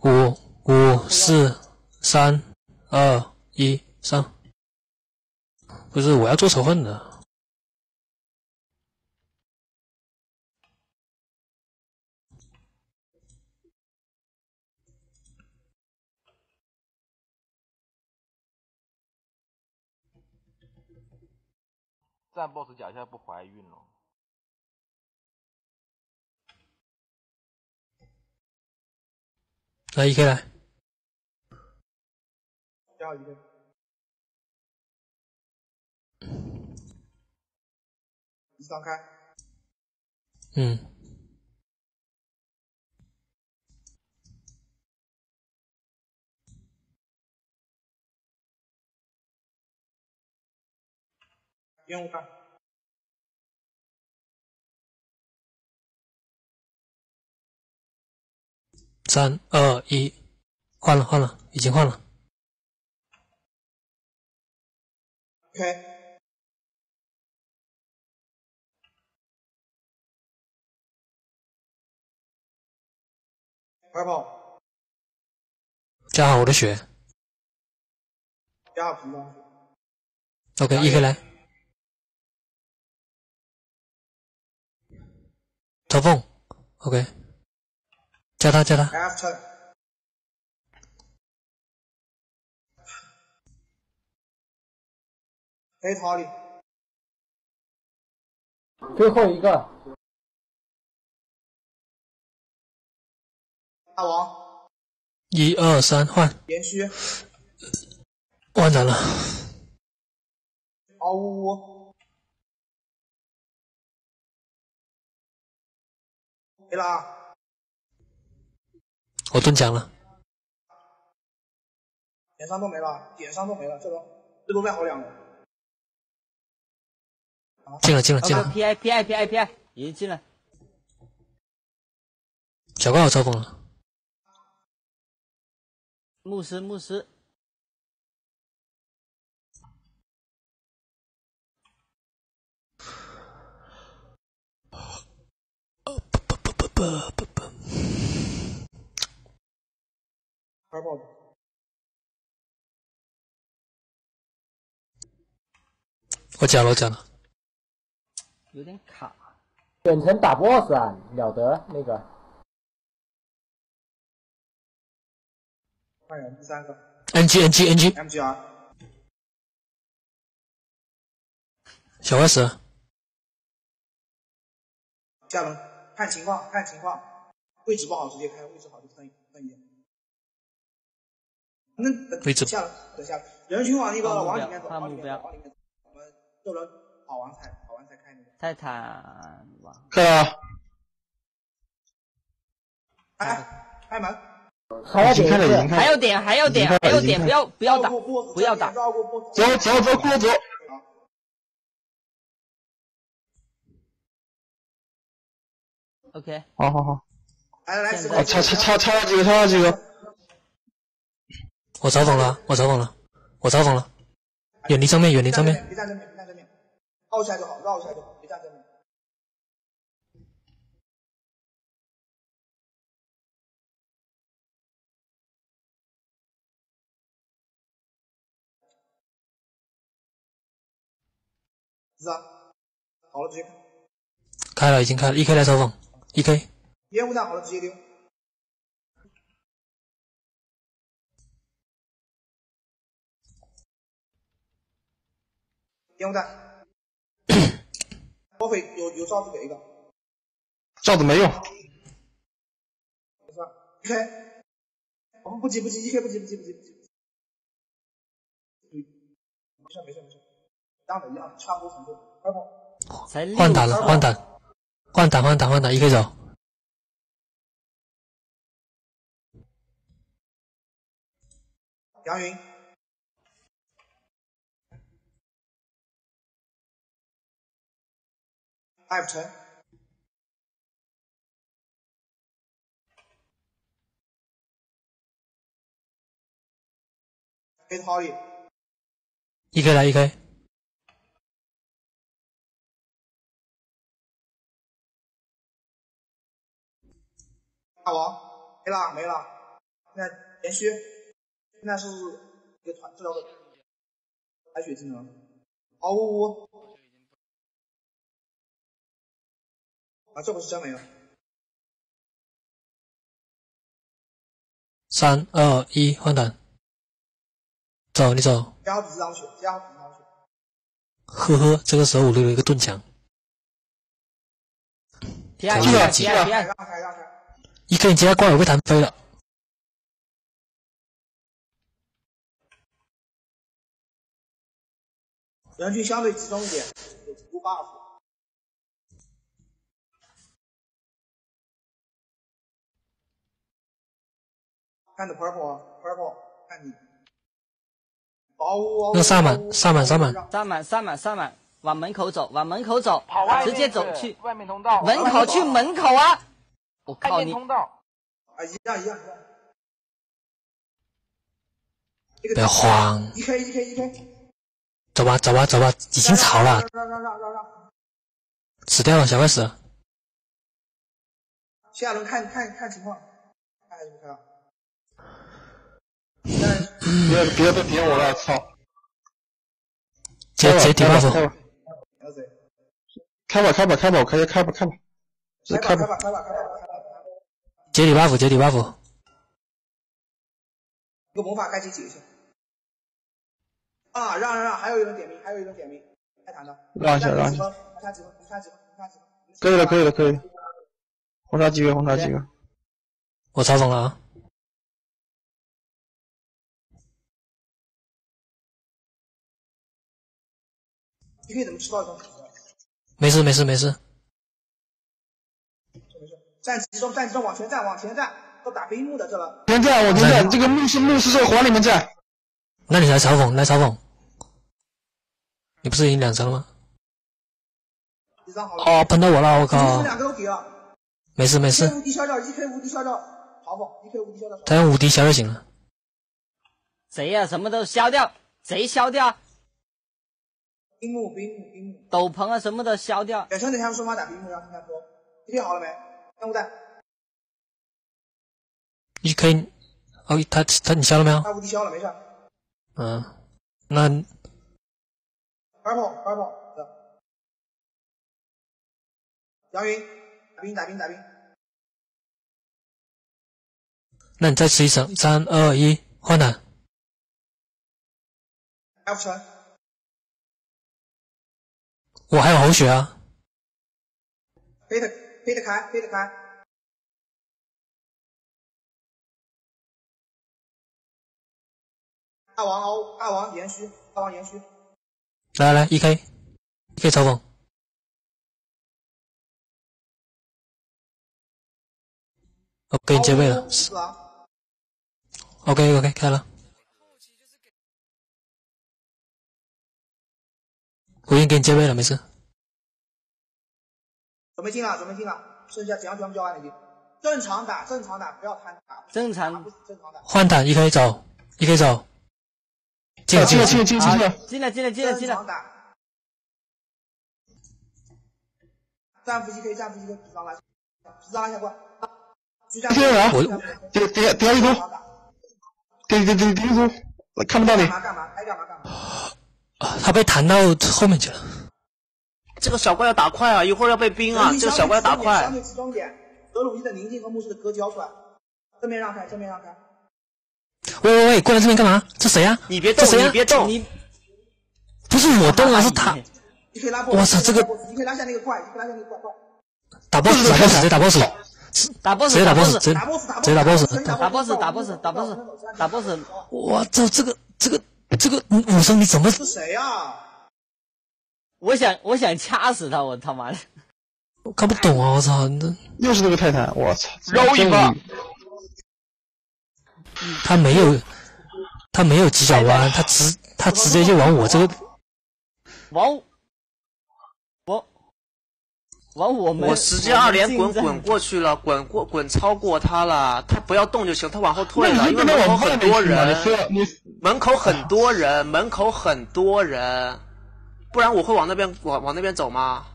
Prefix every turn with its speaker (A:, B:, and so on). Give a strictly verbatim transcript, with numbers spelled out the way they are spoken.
A: 五五四三二一上。不是，我要做仇恨的。
B: 站 boss 脚下不怀孕了。
A: 来 E K 来。
C: 加一个。一张开。
A: 嗯。
C: 烟雾弹。
A: 三二一，换了换了，已经换了。
C: OK。快跑！
A: 加好我的血。
C: 加好屏障。
A: OK， E K 来。抽风 ，OK。加他加他。
C: After。黑桃李。
D: 最后一个。
C: 大王。
A: 一二三换。
C: 连续。
A: 完蛋了。
C: 嗷呜呜。没了啊。
A: 我蹲墙了。
C: 点伤都没了，点伤都没了，这个这都外好两个。
A: 进了进了进了。
E: P I P I P I P I 已经进了。
A: 小怪我抽风了。
E: 牧师牧师。
C: 快跑！
A: 我讲了我讲了。
E: 有点卡。
D: 远程打 boss 啊，了得那个。
C: 看人第三个。
A: N G N G N G。
C: M G R。
A: 小怪死。
C: 下轮看情况看情况，位置不好直接开，位置好就分分一。那
A: 位置
C: 下轮等下人群往那个往里面走，
E: 往
C: 里面走，往里面走。我们这轮跑完才跑完才开那个。
E: 泰坦吧。
A: 开了。
C: 开开门。
D: 还要点，
E: 还要点，还要点，还要点，不要不要打，不要打。
C: 走
A: 走走，过走。
E: OK。
A: 好好好。
C: 来来，
A: 哦，差差差差了几个，差了几个。我嘲讽了，我嘲讽了，我嘲讽了。远离正面，远离正面。
C: 别站正面，别站正面，绕一下就好，绕一下就好，别站正面。是啊，好了直接开。
A: 开了，已经开了 ，E K 来嘲讽 ，E K。
C: 烟雾弹好了直接丢。烟雾弹。波菲有有罩子给一个。
A: 罩子没用。
C: 没事 ，E K。我们不急不急 ，E K 不急不急不急不急。没事没事没事，一样的一样的，差不多程度，快跑。
A: 换打了，换打，换打换打换打 ，E K 走。
C: 杨云。F 城。黑桃李。
A: E K 来 E K。
C: 大王没了没了现在连续，现在是一个团治疗的白血技能，嗷呜呜，啊，这不是真没了。
A: 三二一，换弹，走，你走。
C: 加好笔记上去，加好笔记上去。
A: 呵呵，这个时候我留了一个盾墙。
E: 提案，提案，提案，提案，
C: 让开，让开。
A: 一个人接下怪我被弹飞了。
C: 人群相对集中一点，有出 buff。看着 purple，purple， 看你。嗷呜！
A: 那个萨满，萨满，萨满，
E: 萨满，萨满，萨满，往门口走，往门口走，
B: 跑外面
E: 直接走去
B: 外面通道，
E: 门口去门口啊！我靠你！
B: 通道
C: 啊，一样一样一样。
A: 不要慌。
C: 一 k 一 k 一 k。
A: 走吧，走吧，走吧，已经吵了。
C: 让让让让让。
A: 死掉了，小怪死了。
C: 下轮看看看情况，看还是不看？
F: 别别别别我了，操！
A: 接接底 buff。
F: 开吧开吧开吧，我开开吧开吧。
C: 开吧开吧开吧开吧。
A: 接底 buff， 接底 buff。
C: 一个魔法该解解一下。啊，让让让，还有一人点名，还有一人点名，开弹的。
F: 让一下让一下。
C: 红杀几个？红杀几个？红杀几个？
F: 可以了可以了可以了。红杀几个？红杀几个？
A: 我嘲讽了啊！
C: 你可以怎么吃到一种？
A: 没事没事没事。
C: 站集中，站集中，往前站，往前站，都打冰幕的这了。
F: 前站，往前站，这个牧师牧师在环里面站。
A: 那你来嘲讽，来嘲讽。你不是已经两层了吗？
C: 一张好了。
A: 哦，喷到我了，我靠！
C: 两个都给了。
A: 没事没事。
C: 一 k 无敌消掉，一 k 无敌消掉，嘲讽，一 k 无敌消掉。
A: 他用无敌消就行了。
E: 谁呀、啊？什么都消掉，谁消掉？
C: 冰幕，冰幕，冰幕。
E: 斗篷啊，什么都消掉。
C: 远程等下说法打冰幕，让听他说。一 k 好了没？任务带。
A: 一 k， 哦，他他你消了没有？
C: 他无敌消了，没事。
A: 嗯，那。
C: purple purple 的。杨云，打冰打冰打冰。
A: 那你再吃一层，三二一，换弹。
C: F 城。
A: 我还有红血啊。
C: 飞得飞得开，飞得开。大王欧，大王延续，大王延续。
A: 来来，一 k， 一 k 嘲讽。我给你接位了。OK OK 开了。我已经给你接位了，没事。
C: 准备进了，准备进了，剩下几样全部交完了已经。正常打，正常打，不要贪打。
E: 正常。
C: 正常打。
A: 换弹一 k 走，一 k 走。进了进了
F: 进了进了进了
E: 进了进了进了进了。
C: 正常打。战俘一 k， 战俘一 k， 皮上拉，皮上拉下过来。
F: 天啊！我点点点一组，点点点点一组，我看不到你。
C: 干嘛干嘛？该干嘛干嘛？
A: 啊，他被弹到后面去了。
G: 这个小怪要打快啊，一会儿要被冰啊！这个小怪要打快。
C: 相对集中点，德鲁伊的宁静和牧师的歌交出来，正面让开，正面让开。
A: 喂喂喂，过来这边干嘛？这谁呀、啊？
G: 你别动，你别动，你
A: 不是我动啊，是他。
C: 你可以拉 boss，
A: 我操，这个
C: 你可以拉下那个快，你可以拉下那个快快。
A: 打 boss， 打 boss， 直接打 boss，
E: 打 boss，
A: 直接打 boss， 直接
C: 打 boss，
A: 直接打 boss，
E: 打 boss， 打 boss， 打 boss， 打 boss。
A: 我操，这个这个这个武生你怎么？
C: 是谁呀？
E: 我想我想掐死他，我他妈的！
A: 我看不懂啊！我操，那
F: 又是那个泰坦，我操，
G: 揉一把。
A: 他没有，他没有犄角弯，他直他直接就往我这个，
E: 往我往我们。
G: 我直接二连滚滚过去了，滚过滚超过他了，他不要动就行，他往后退了，因为门口很多人，门口很多人，门口很多人。不然我会往那边往往那边走吗？